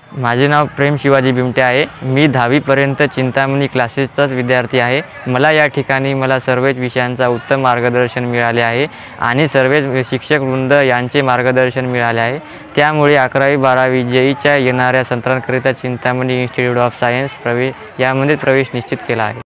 माझे नाव प्रेम शिवाजी बिमटे आहे। मी 10वी पर्यंत चिंतामणी क्लासेसचाच विद्यार्थी आहे। मला या ठिकाणी सर्वच विषयांचा उत्तम मार्गदर्शन मिळाले आहे आणि सर्वच शिक्षक वृंद यांचे मार्गदर्शन मिळाले आहे। त्यामुळे 11वी 12वी जेईच्या येणाऱ्या सत्रांकरिता चिंतामणी इन्स्टिट्यूट ऑफ सायन्स यामध्ये प्रवेश निश्चित केला आहे।